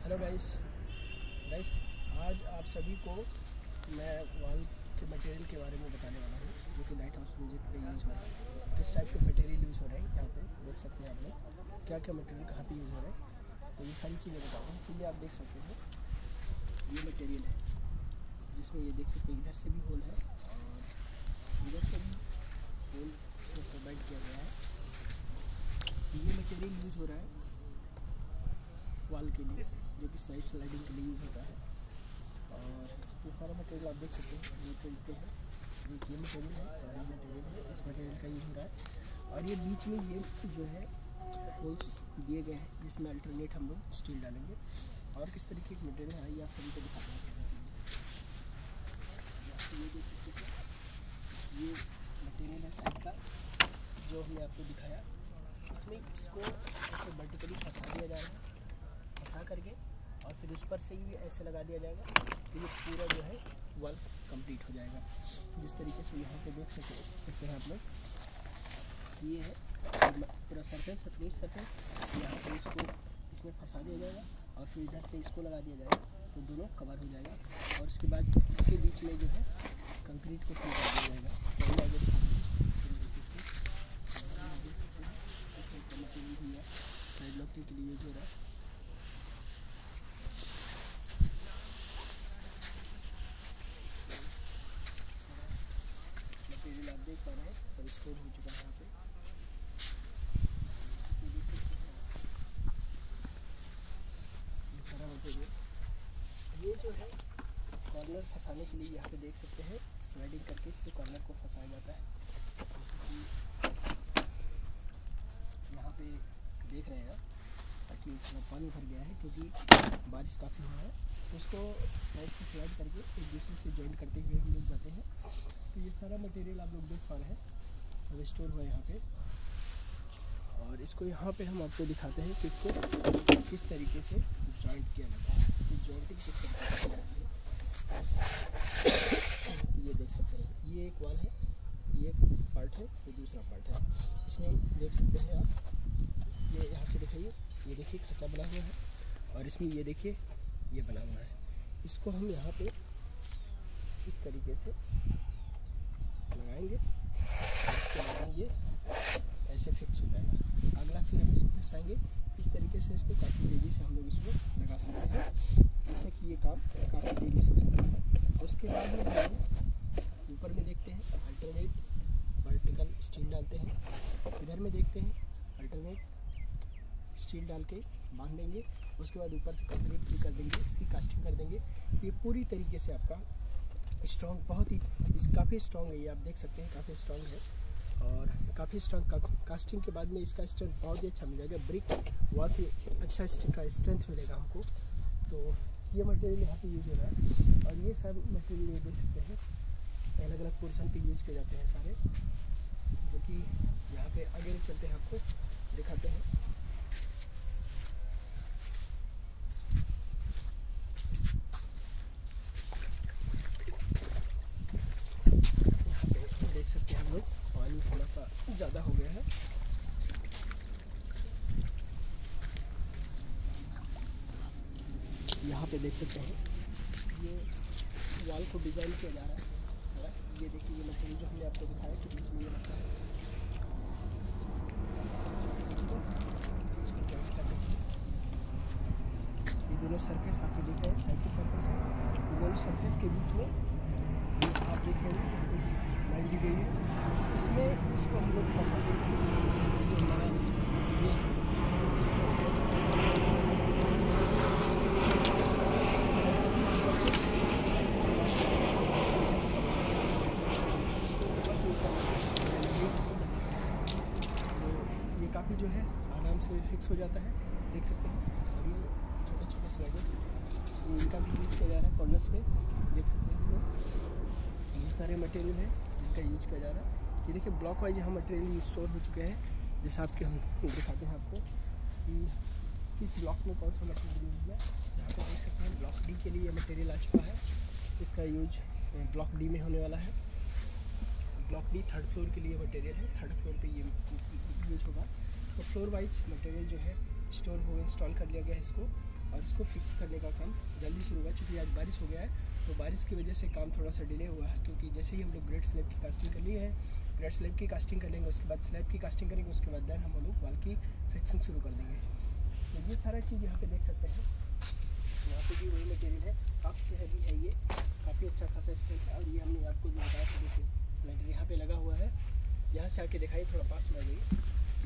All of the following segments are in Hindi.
हेलो गाइस आज आप सभी को मैं वॉल के मटेरियल के बारे में बताने वाला हूँ जो कि लाइट हाउस प्रोजेक्ट पे यूज़ हो रहा है। किस टाइप के मटेरियल यूज़ हो रहे हैं यहाँ पे देख सकते हैं आप लोग क्या क्या मटेरियल कहाँ पे यूज़ हो रहा है। तो ये सारी चीज़ें बताता हूँ। फिर आप देख सकते हैं ये मटेरियल है जिसमें ये देख सकते हैं इधर से भी होल है और इधर से भी होल इसमें प्रोवाइड किया गया है। ये मटेरियल यूज़ हो रहा है वॉल के लिए जो कि साइड स्लाइडिंग के लिए यूज़ होता है। और ये सारा मटेरियल आप देख सकते हैं ये तरीके हैं। ये मटेरियल है और ये मटेरियल है, इस मटेरियल का यूज़ हो रहा है। और ये बीच में ये जो है होल्स दिए गए हैं जिसमें अल्टरनेट हम लोग स्टील डालेंगे। और किस तरीके की मटेरियल है ये आप सभी को दिखाते हैं। ये देख सकते हैं ये मटेरियल है साइड का जो हमने आपको दिखाया। इसमें इसको ऐसे वर्टिकली फंसा दिया जा रहा है, फंसा करके और फिर उस पर से ही ऐसे लगा दिया जाएगा तो ये पूरा जो है वॉल कंप्लीट हो जाएगा। जिस तरीके से यहाँ पे देख सकते हैं आप लोग ये है पूरा सरफेस फ्रेश सरफेस। यहाँ पे इसको इसमें फंसा दिया जाएगा और फिर इधर से इसको लगा दिया जाएगा तो दोनों कवर हो जाएगा। और उसके बाद इसके बीच में जो है कंक्रीट को फिल कर दिया जाएगा। साइड लॉकिंग के लिए यूज हो रहा है। मटेरियल आप देख पा रहे हैं सब स्टोर हो चुका है यहाँ पे। ये सारा मटेरियल ये जो है कॉर्नर फंसाने के लिए यहाँ पे देख सकते हैं स्लाइडिंग करके इससे कॉर्नर को फंसाया जाता है। जैसे कि यहाँ पे देख रहे हैं ताकि पानी भर गया है क्योंकि बारिश काफ़ी हुआ है तो उसको साइड से स्लाइड करके एक दूसरे से जॉइंट करते हुए हम लोग जाते हैं। तो ये सारा मटेरियल आप लोग देख पा रहे हैं सब स्टोर हुआ है यहाँ पे। और इसको यहाँ पे हम आपको दिखाते हैं कि इसको किस तरीके से जॉइंट किया जाता है, इसकी जॉइंटिंग किस तरीके से होती है। ये देख सकते हैं ये एक वॉल है, ये एक पार्ट है, ये दूसरा पार्ट है। इसमें देख सकते हैं आप ये यहाँ से दिखाइए ये देखिए खाचा बना हुआ है और इसमें ये देखिए ये बना हुआ है। इसको हम यहाँ पे इस तरीके से लगाएंगे इसके बाद ये ऐसे फिक्स हो जाएगा। अगला फिर हम इसको फंसाएंगे इस तरीके से। इसको काफ़ी तेज़ी से हम लोग इसको लगा सकते हैं जिससे कि ये काम काफ़ी तेज़ी से हो सकता है। उसके बाद में हम ऊपर में देखते हैं अल्टरनेट वर्टिकल स्टील डालते हैं। इधर में देखते हैं अल्टरनेट स्टील डाल के बांध देंगे। उसके बाद ऊपर से कंक्रीट भी कर देंगे, इसकी कास्टिंग कर देंगे। ये पूरी तरीके से आपका स्ट्रॉन्ग बहुत ही काफ़ी स्ट्रॉन्ग है। ये आप देख सकते हैं काफ़ी स्ट्रॉन्ग है और काफ़ी स्ट्रॉन्ग कास्टिंग के बाद में इसका स्ट्रेंथ बहुत ही अच्छा मिल जाएगा। ब्रिक वॉल से अच्छा का स्ट्रेंथ मिलेगा हमको। तो ये मटेरियल यहाँ पे यूज़ हो रहा है और ये सब मटेरियल ये देख सकते हैं अलग अलग पोर्शन पे यूज़ किए जाते हैं सारे, जो कि यहाँ पे आगे चलते हैं आपको दिखाते हैं। देख सकते हैं हम लोग पानी थोड़ा सा ज़्यादा हो गया है। यहाँ पे देख सकते हैं ये वॉल को डिज़ाइन किया जा रहा है। ये देखिए ये मटेरियल जो हमने आपको दिखाया कि बीच में ये लगता है ये दोनों सरफेस आपको दिख रहे हैं साइड के सरफेस है। ये दोनों सरफेस के बीच में आप देख रहे हैं इस लाइन दी गई है। इसमें इसको हम लोग फंसा देंगे जो हमारा ये इसको ऐसे ये काफ़ी जो है आराम से फिक्स हो जाता है देख सकते हैं। और ये छोटे छोटे स्लाइडर्स इनका भी यूज किया जा रहा है कॉर्नर्स पे देख सकते हैं लोग। ये सारे मटेरियल है जिनका यूज किया जा रहा है। ये देखिए ब्लॉक वाइज यहाँ मटेरियल स्टोर हो चुके हैं। जैसा आपके हम दिखाते हैं आपको कि किस ब्लॉक में कौन सा मटेरियल यूज हुआ है। यहाँ पे देख सकते हैं ब्लॉक डी के लिए ये मटेरियल आ चुका है। इसका यूज ब्लॉक डी में होने वाला है। ब्लॉक डी थर्ड फ्लोर के लिए मटेरियल है, थर्ड फ्लोर पे ये यूज होगा। तो फ्लोर वाइज मटेरियल जो है स्टोर हो इंस्टॉल कर लिया गया है इसको। और इसको फिक्स करने का काम जल्दी शुरू हुआ। चूँकि आज बारिश हो गया है तो बारिश की वजह से काम थोड़ा सा डिले हुआ है, क्योंकि जैसे ही हम लोग ग्रेड स्लैब की कास्टिंग कर लिए है, ग्रेड स्लैब की कास्टिंग कर लेंगे, उसके बाद स्लैब की कास्टिंग करेंगे, उसके बाद देन हम लोग वाल की फिक्सिंग शुरू कर देंगे। तो ये सारा चीज़ यहाँ पे देख सकते हैं, यहाँ पे भी वही मटेरियल है, काफ़ी हैवी है, ये काफ़ी अच्छा खासा स्ट्रेंथ है। और ये हमने आपको जो बताया था, देखिए स्लाइडर यहाँ पे लगा हुआ है। यहाँ से आके दिखाइए, थोड़ा पास में आ जाइए।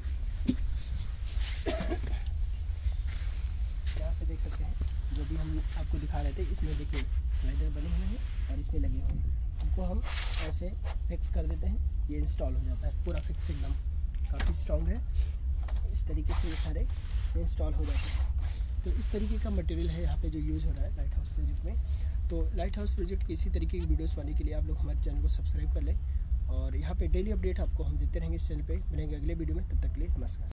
यहाँ से देख सकते हैं जो भी हम आपको दिखा रहे थे, इसमें देखिए स्लाइडर बने हुए हैं और इसमें लगे हुए हैं। इनको हम ऐसे फिक्स कर देते हैं, ये इंस्टॉल हो जाता है पूरा फिक्स, एकदम काफ़ी स्ट्रॉन्ग है। इस तरीके से ये सारे इसमें इंस्टॉल हो जाते हैं। तो इस तरीके का मटेरियल है यहाँ पे जो यूज़ हो रहा है लाइट हाउस प्रोजेक्ट में। तो लाइट हाउस प्रोजेक्ट की इसी तरीके की वीडियोस पाने के लिए आप लोग हमारे चैनल को सब्सक्राइब कर लें, और यहाँ पे डेली अपडेट आपको हम देते रहेंगे इस चैनल पे। मिलेंगे अगले वीडियो में, तब तक के लिए नमस्कार।